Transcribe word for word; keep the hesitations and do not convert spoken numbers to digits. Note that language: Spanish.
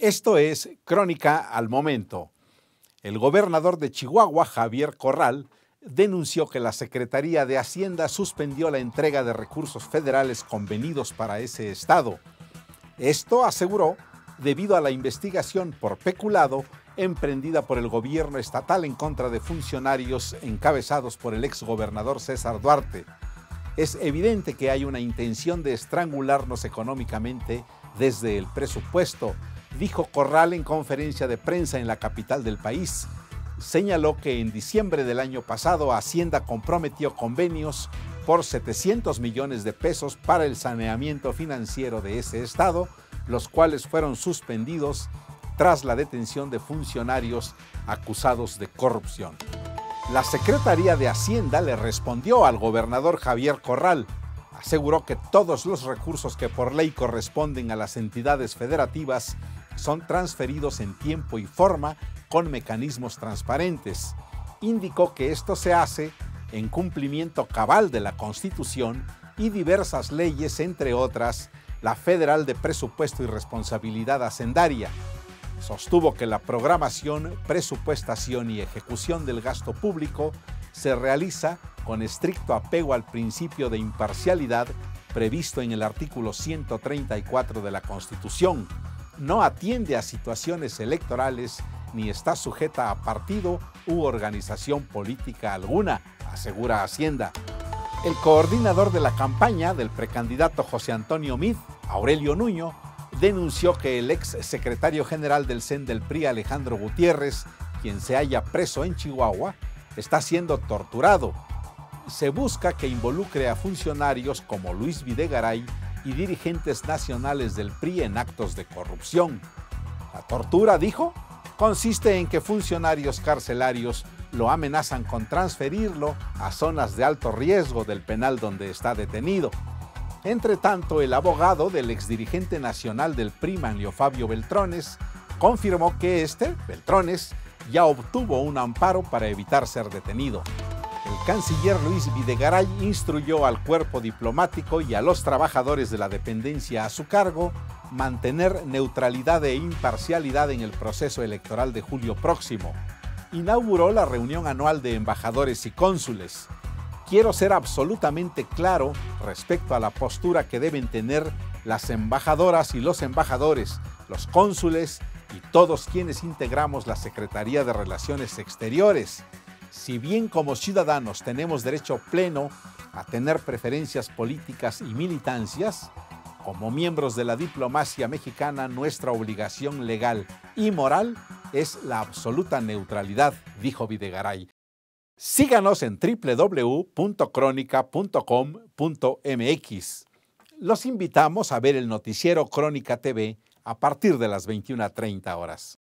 Esto es Crónica al Momento. El gobernador de Chihuahua, Javier Corral, denunció que la Secretaría de Hacienda suspendió la entrega de recursos federales convenidos para ese estado. Esto, aseguró, debido a la investigación por peculado emprendida por el gobierno estatal en contra de funcionarios encabezados por el exgobernador César Duarte. Es evidente que hay una intención de estrangularnos económicamente desde el presupuesto, dijo Corral en conferencia de prensa en la capital del país. Señaló que en diciembre del año pasado Hacienda comprometió convenios por setecientos millones de pesos para el saneamiento financiero de ese estado, los cuales fueron suspendidos tras la detención de funcionarios acusados de corrupción. La Secretaría de Hacienda le respondió al gobernador Javier Corral. Aseguró que todos los recursos que por ley corresponden a las entidades federativas son transferidos en tiempo y forma con mecanismos transparentes. Indicó que esto se hace en cumplimiento cabal de la Constitución y diversas leyes, entre otras, la Federal de Presupuesto y Responsabilidad Hacendaria. Sostuvo que la programación, presupuestación y ejecución del gasto público se realiza con estricto apego al principio de imparcialidad previsto en el artículo ciento treinta y cuatro de la Constitución. No atiende a situaciones electorales ni está sujeta a partido u organización política alguna, asegura Hacienda. El coordinador de la campaña del precandidato José Antonio Meade, Aurelio Nuño, denunció que el ex secretario general del C E N del P R I, Alejandro Gutiérrez, quien se halla preso en Chihuahua, está siendo torturado. Se busca que involucre a funcionarios como Luis Videgaray y dirigentes nacionales del P R I en actos de corrupción. La tortura, dijo, consiste en que funcionarios carcelarios lo amenazan con transferirlo a zonas de alto riesgo del penal donde está detenido. Entre tanto, el abogado del exdirigente nacional del P R I, Manlio Fabio Beltrones, confirmó que este, Beltrones, ya obtuvo un amparo para evitar ser detenido. El canciller Luis Videgaray instruyó al cuerpo diplomático y a los trabajadores de la dependencia a su cargo mantener neutralidad e imparcialidad en el proceso electoral de julio próximo. Inauguró la reunión anual de embajadores y cónsules. Quiero ser absolutamente claro respecto a la postura que deben tener las embajadoras y los embajadores, los cónsules y todos quienes integramos la Secretaría de Relaciones Exteriores. Si bien como ciudadanos tenemos derecho pleno a tener preferencias políticas y militancias, como miembros de la diplomacia mexicana nuestra obligación legal y moral es la absoluta neutralidad, dijo Videgaray. Síganos en doble u doble u doble u punto crónica punto com punto m x. Los invitamos a ver el noticiero Crónica T V a partir de las veintiuna treinta horas.